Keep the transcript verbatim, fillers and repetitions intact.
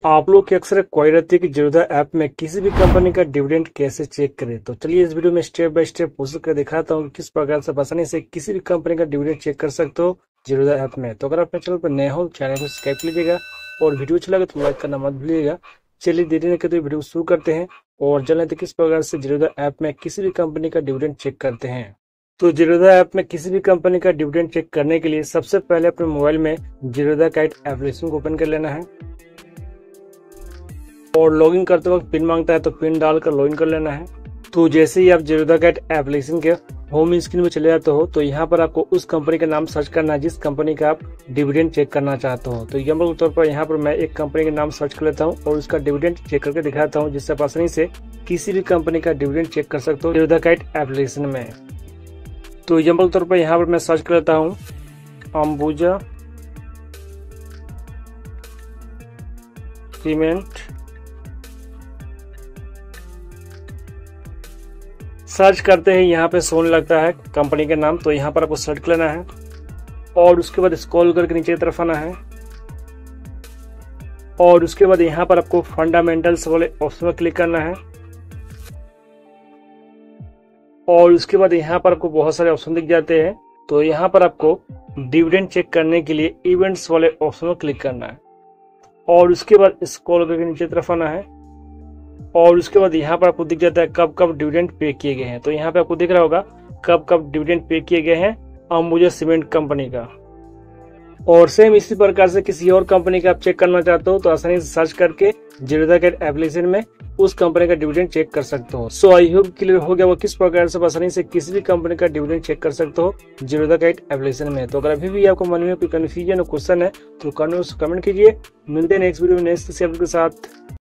आप लोग की अक्सर क्वेरी रहती है कि जीरोधा ऐप में किसी भी कंपनी का डिविडेंड कैसे चेक करें। तो चलिए इस वीडियो में स्टेप बाय स्टेप प्रोसेस कर दिखाता हूँ कि किस प्रकार से आसानी से किसी भी कंपनी का डिविडेंड चेक कर सकते हो जीरोधा ऐप में। तो अगर आप मेरे चैनल पर नए हो तो चैनल को सब्सक्राइब कीजिएगा और वीडियो अच्छा लगे तो लाइक करना मत भूलिएगा। चलिए देरी नहीं करते वीडियो शुरू करते हैं और जान लेते किस प्रकार से जीरोधा ऐप में किसी भी कंपनी का डिविडेंड चेक करते हैं। तो जीरोधा ऐप में किसी भी कंपनी का डिविडेंड चेक करने के लिए सबसे पहले अपने मोबाइल में जीरोधा काइट एप्लीकेशन को ओपन कर लेना है और लॉगिन करते वक्त पिन मांगता है तो पिन डालकर लॉगिन कर लेना है। तो जैसे ही आप जीरोधा काइट एप्लीकेशन के होम स्क्रीन में चले जाते हो तो यहाँ पर आपको उस कंपनी का नाम सर्च करना है जिस कंपनी का आप डिविडेंड चेक करना चाहते हो। तो एग्जाम्पल के तौर पर यहाँ पर मैं एक कंपनी का नाम सर्च कर लेता हूँ और उसका डिविडेंड चेक करके दिखाता हूँ, जिससे आप आसानी से किसी भी कंपनी का डिविडेंड चेक कर सकते हो जीरोधा काइट एप्लीकेशन में। तो एग्जाम्पल के तौर पर यहाँ पर मैं सर्च कर लेता हूँ अंबुजा सीमेंट। सर्च करते हैं यहाँ पे सोने लगता है कंपनी का नाम, तो यहाँ पर आपको सर्च कर लेना है और उसके बाद स्क्रॉल करके नीचे की तरफ आना है और उसके बाद यहाँ पर आपको फंडामेंटल्स वाले ऑप्शन पर क्लिक करना है और उसके बाद यहाँ पर आपको बहुत सारे ऑप्शन दिख जाते हैं। तो यहाँ पर आपको डिविडेंड चेक करने के लिए इवेंट्स वाले ऑप्शन पर क्लिक करना है और उसके बाद स्क्रॉल करके नीचे की तरफ आना है और उसके बाद यहाँ पर आपको दिख जाता है कब कब डिविडेंड पे किए गए हैं। तो यहाँ पे आपको दिख रहा होगा कब कब डिविडेंड पे किए गए हैं अंबुजा सीमेंट कंपनी का। और सेम इसी प्रकार से किसी और कंपनी का आप चेक करना चाहते हो तो आसानी से सर्च करके जीरोधा काइट एप्लीकेशन में उस कंपनी का डिविडेंड चेक कर सकते हो। सो आई होप क्लियर हो गया वो किस प्रकार से आसानी से किसी भी कंपनी का डिविडेंड चेक कर सकते हो जीरोधा काइट एप्लीकेशन में। तो अगर अभी भी आपको मन में कोई कंफ्यूजन और क्वेश्चन है तो कमेंट कीजिए। मिलते हैं नेक्स्ट वीडियो में नेक्स्ट के साथ।